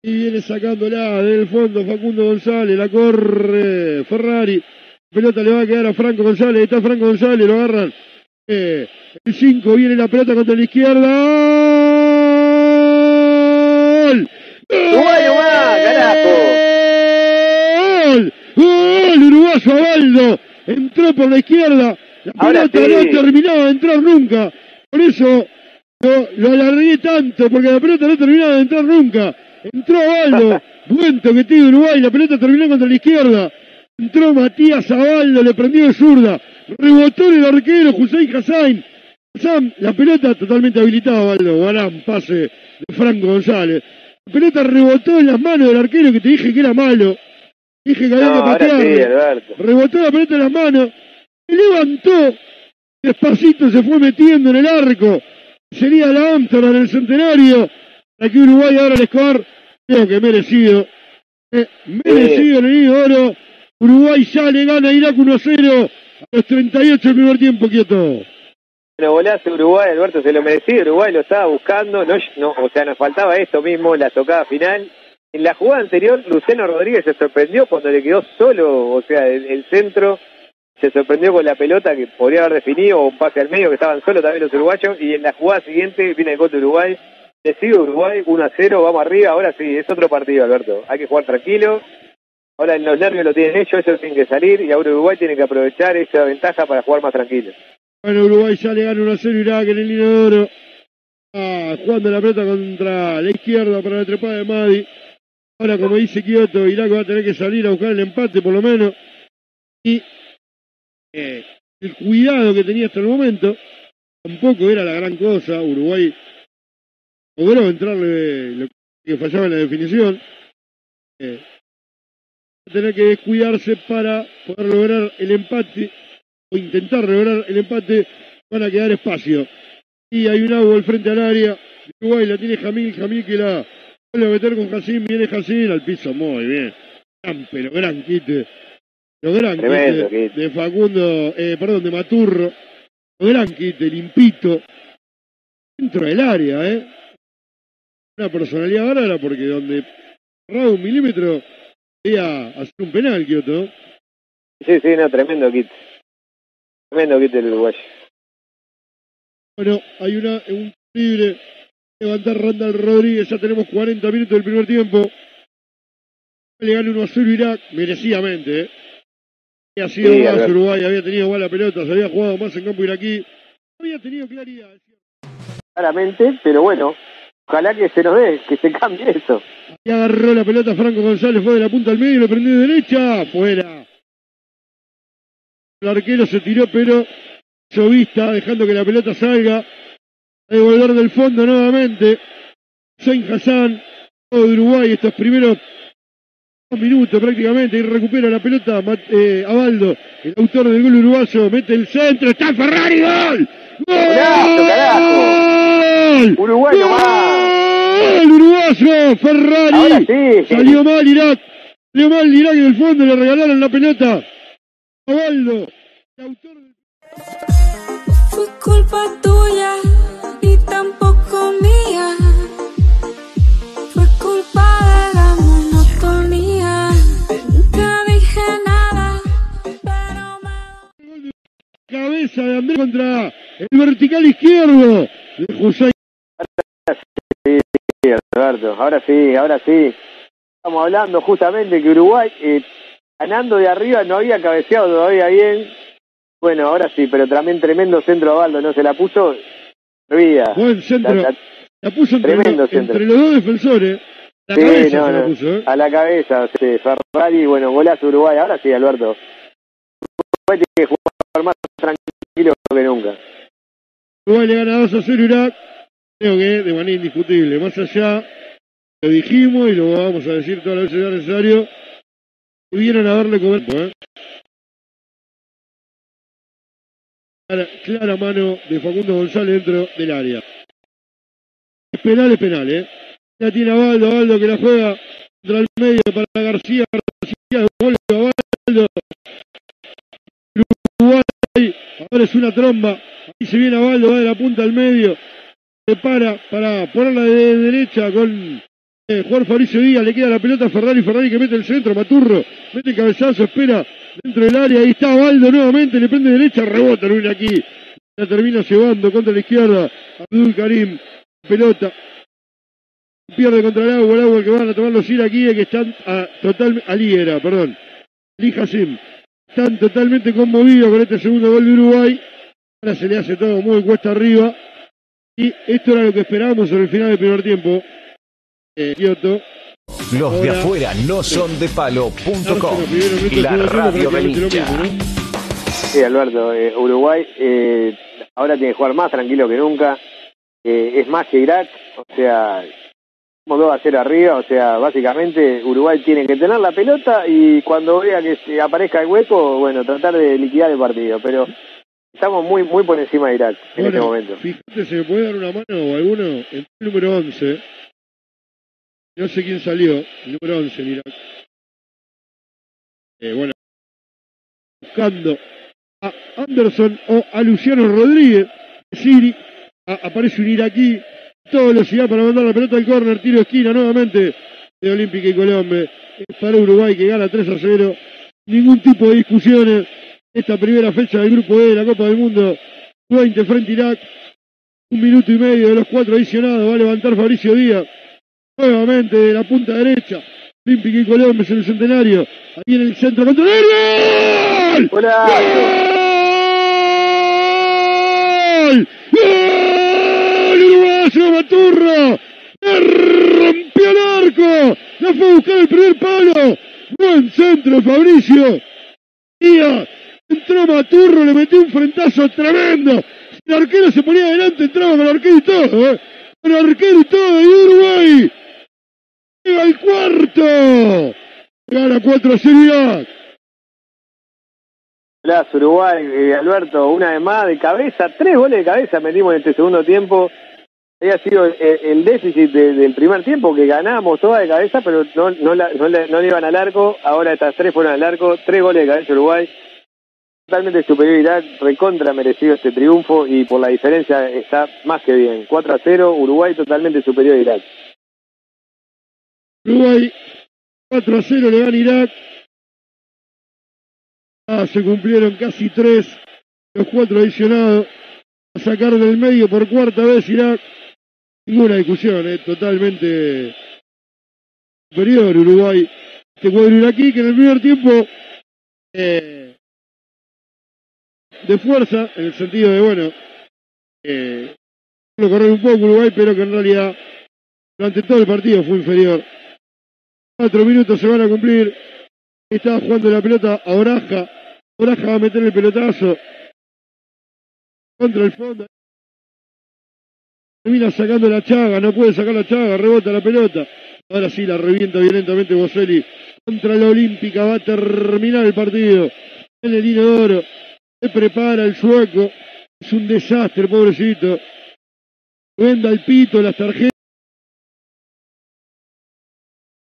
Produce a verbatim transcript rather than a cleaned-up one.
Y viene sacándola del fondo Facundo González, la corre Ferrari. Pelota le va a quedar a Franco González, está Franco González, lo agarran. Eh, el cinco, viene la pelota contra la izquierda. ¡Gol! ¡Uruguay nomás, carajo! ¡Gol! ¡Gol! Uruguayo Abaldo. Entró por la izquierda. La pelota sí. No terminaba de entrar nunca. Por eso lo, lo alargué tanto, porque la pelota no terminaba de entrar nunca. Entró Abaldo. Buen toqueteo de Uruguay. La pelota terminó contra la izquierda. Entró Matías Abaldo, le prendió de zurda. Rebotó el arquero Hussein Hassan. Hassan, la pelota totalmente habilitada, Abaldo. Gran pase de Franco González. La pelota rebotó en las manos del arquero que te dije que era malo. Dije que había no, que patear. Sí, rebotó la pelota en las manos. Se levantó. Despacito se fue metiendo en el arco. Sería la Amsterdam en el centenario. Aquí Uruguay ahora el score. Creo que merecido. Eh, merecido en el nido de oro. Uruguay ya le gana a Irak uno a cero a los treinta y ocho del primer tiempo, quieto. Bueno, golazo Uruguay, Alberto, se lo merecía, Uruguay lo estaba buscando, no, no, o sea, nos faltaba esto mismo, la tocada final. En la jugada anterior, Luciano Rodríguez se sorprendió cuando le quedó solo, o sea, el, el centro, se sorprendió con la pelota que podría haber definido, o un pase al medio, que estaban solos también los uruguayos, y en la jugada siguiente viene el gol de Uruguay, decide Uruguay, uno a cero, vamos arriba, ahora sí, es otro partido, Alberto, hay que jugar tranquilo. Ahora los nervios lo tienen ellos, ellos tienen que salir y ahora Uruguay tiene que aprovechar esa ventaja para jugar más tranquilo. Bueno, Uruguay ya le gana uno a cero Irak en el línea de oro. Ah, jugando la pelota contra la izquierda para la trepada de Madi. Ahora, como dice Kioto, Irak va a tener que salir a buscar el empate por lo menos. Y eh, el cuidado que tenía hasta el momento tampoco era la gran cosa. Uruguay logró entrarle lo que fallaba en la definición. Eh, tener que descuidarse para poder lograr el empate o intentar lograr el empate. Van a quedar espacio y hay un agua al frente al área. Uruguay la tiene Jamil, Jamil que la vuelve a meter con Jacín, viene Jacín al piso, muy bien, gran pero gran quite, lo gran Tremendo, quite de Facundo, eh, perdón, de Maturro, lo gran quite, limpito, dentro del área, eh una personalidad bárbara porque donde cerraba un milímetro a hacer un penal, Kioto. Sí, sí, no, tremendo kit. Tremendo kit del Uruguay. Bueno, hay una un libre. Levantar Randall Rodríguez, ya tenemos cuarenta minutos del primer tiempo. Le gana uno a cero Irak, merecidamente, ¿eh? Había sido sí, más Uruguay, había tenido buena pelota, se había jugado más en campo iraquí. Había tenido claridad. Claramente, pero bueno, ojalá que se nos dé, que se cambie eso. Y agarró la pelota Franco González, fue de la punta al medio, lo prendió de derecha, fuera. El arquero se tiró, pero hizo vista, dejando que la pelota salga. A devolver del fondo nuevamente. Hussein Hassan, todo de Uruguay, estos primeros dos minutos prácticamente, y recupera la pelota eh, Abaldo, el autor del gol uruguayo, mete el centro, está Ferrari, ¡gol! ¡Golazo, carajo! ¡Uruguay nomás! ¡El uruguayo, Ferrari! Sí. Salió mal Irak, salió mal Irak en el fondo, le regalaron la pelota. Abaldo, el autor del... Fue culpa tuya y tampoco mía. Fue culpa de la monotonía. Nunca dije nada, pero me... Cabeza de Andrés contra el vertical izquierdo de José. Sí, Alberto, ahora sí, ahora sí. Estamos hablando justamente que Uruguay, eh, ganando de arriba, no había cabeceado todavía bien. Bueno, ahora sí, pero también tremendo centro a Abaldo, ¿no? Se la puso hervida. Buen centro. La, la, la puso entre, tremendo lo, centro. entre los dos defensores. La sí, cabeza no, se no, la puso, ¿eh? A la cabeza, sí, Ferrari, bueno, golazo Uruguay. Ahora sí, Alberto. Uruguay tiene que jugar más tranquilo que nunca. Uruguay le gana dos a cero Irak. Creo que de manera indiscutible. Más allá, lo dijimos y lo vamos a decir todas las veces que sea necesario. Tuvieron a darle cobertura, ¿eh? Clara, clara mano de Facundo González dentro del área. Es penal, es penal, ¿eh? Ya tiene a Abaldo, Abaldo que la juega contra el medio para García, García, vuelve a Abaldo. Uruguay, ahora es una tromba. Ahí se viene Abaldo, va de la punta al medio. Se para para ponerla de derecha con Eh, Juan Fabricio Díaz, le queda la pelota a Ferrari, Ferrari que mete el centro, Maturro, mete el cabezazo, espera dentro del área, ahí está Baldo nuevamente, le prende derecha, rebota Luis aquí, la termina llevando contra la izquierda, Abdul Karim, pelota, pierde contra el agua, el agua que van a tomar los iraquíes que están a, total, Ali era, perdón, Ali Hassim, están totalmente conmovidos con este segundo gol de Uruguay, ahora se le hace todo muy cuesta arriba, y esto era lo que esperábamos en el final del primer tiempo. Eh, Kioto. Los Ahora, de afuera no son de palo punto com, minutos, la radio del hincha. ¿no? Sí, Alberto, eh, Uruguay eh, ahora tiene que jugar más tranquilo que nunca, eh, es más que Irak, o sea, como dos a cero arriba, o sea, básicamente Uruguay tiene que tener la pelota y cuando vea que se aparezca el hueco, bueno, tratar de liquidar el partido, pero estamos muy muy por encima de Irak en Bueno, este momento. fíjate, se me puede dar una mano o alguno, el número once, no sé quién salió, el número once en Irak. Eh, bueno, buscando a Anderson o a Luciano Rodríguez, Siri, a, aparece un iraquí, toda velocidad para mandar la pelota al córner, tiro de esquina nuevamente de Olímpica y Colombia. Es para Uruguay que gana tres a cero, ningún tipo de discusiones. Esta primera fecha del grupo E de la Copa del Mundo, veinte frente a Irak, un minuto y medio de los cuatro adicionados, va a levantar Fabricio Díaz. Nuevamente de la punta derecha, Olímpica y Colombia en el centenario. Ahí en el centro contra el ¡gol! ¡Hola! ¡Gol! ¡Gol! ¡Uruguayo Maturro! ¡Le rompió el arco! ¡La fue a buscar el primer palo! ¡Buen centro, Fabricio! Díaz. Entró Maturro, le metió un frentazo tremendo. El arquero se ponía adelante, entraba con el arquero y todo, ¿eh? Con el arquero y todo, y Uruguay llega al cuarto. Gana cuatro a cero Irak. Hola, Uruguay, eh, Alberto, una vez más de cabeza, tres goles de cabeza metimos en este segundo tiempo. Había sido el, el déficit de, del primer tiempo, que ganábamos todas de cabeza, pero no, no, la, no, le, no le iban al arco. Ahora estas tres fueron al arco, tres goles de cabeza Uruguay. Totalmente superior a Irak, recontra merecido este triunfo y por la diferencia está más que bien. cuatro a cero, Uruguay totalmente superior a Irak. Uruguay cuatro a cero le gana Irak. Ah, se cumplieron casi tres, los cuatro adicionados. A sacar del medio por cuarta vez Irak. Ninguna discusión, eh, totalmente superior Uruguay. Este cuadro iraquí que en el primer tiempo eh, de fuerza, en el sentido de, bueno, eh, lo correr un poco Uruguay, pero que en realidad durante todo el partido fue inferior. Cuatro minutos se van a cumplir. Estaba jugando la pelota a Oraja. Oraja va a meter el pelotazo contra el fondo. Termina sacando la Chaga, no puede sacar la Chaga, rebota la pelota. Ahora sí la revienta violentamente Boselli contra la Olímpica. Va a terminar el partido en el inodoro. Se prepara el sueco. Es un desastre, pobrecito. Venda el pito, las tarjetas.